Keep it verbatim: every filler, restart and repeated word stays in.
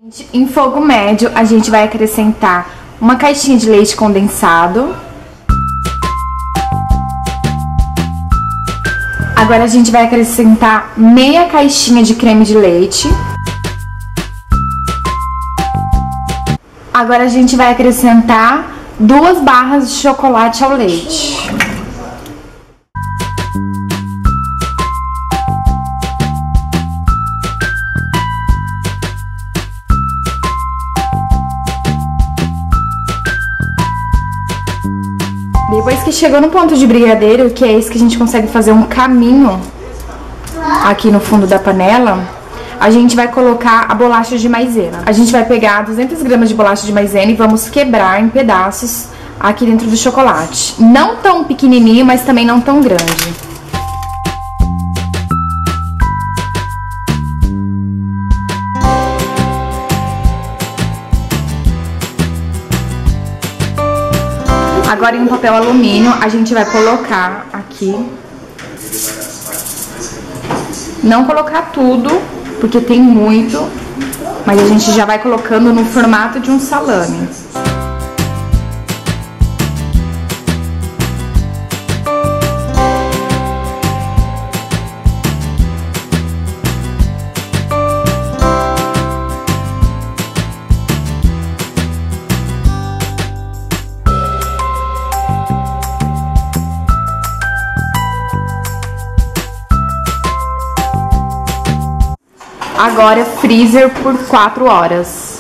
Em fogo médio, a gente vai acrescentar uma caixinha de leite condensado. Agora a gente vai acrescentar meia caixinha de creme de leite. Agora a gente vai acrescentar duas barras de chocolate ao leite. Depois que chegou no ponto de brigadeiro, que é esse que a gente consegue fazer um caminho aqui no fundo da panela, a gente vai colocar a bolacha de maisena. A gente vai pegar duzentas gramas de bolacha de maisena e vamos quebrar em pedaços aqui dentro do chocolate. Não tão pequenininho, mas também não tão grande. Agora, em um papel alumínio, a gente vai colocar aqui. Não colocar tudo, porque tem muito, mas a gente já vai colocando no formato de um salame. Agora, freezer por quatro horas.